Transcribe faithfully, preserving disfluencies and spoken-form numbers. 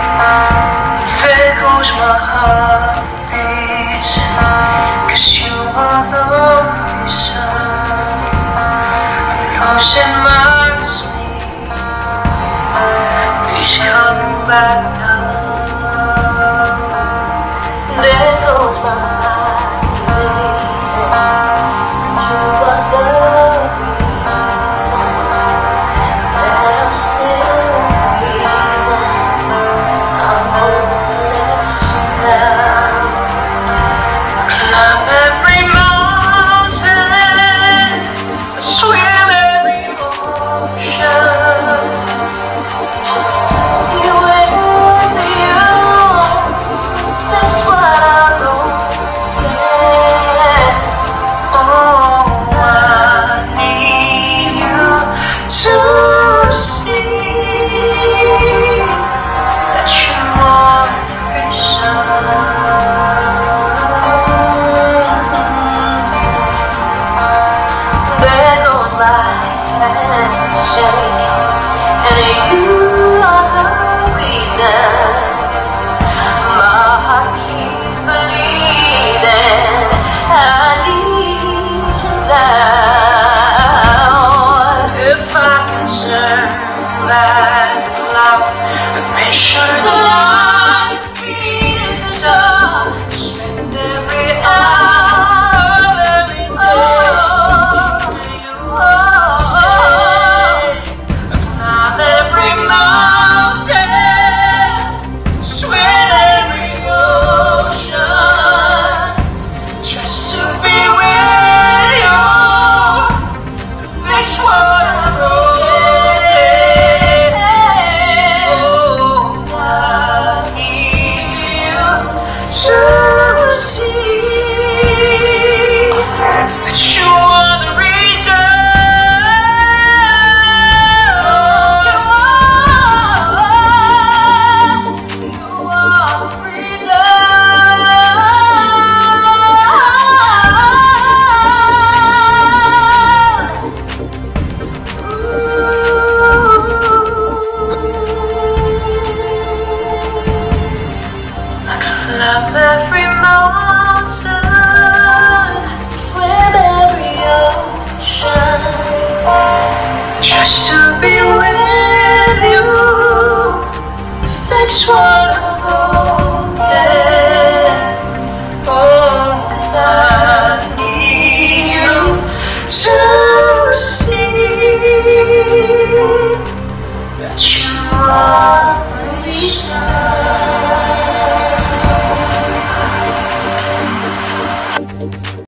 There goes my heartbeat, 'cause you are the reason I'm losing my sleep. Please come back now. There goes my heartbeat, you are the reason that I'm still breathing. I'm hopeless now. Climb every mountain, swim every ocean, just to be with you. That's what I know. Yeah. Oh, I need you to see that you are the reason. There goes my handshake.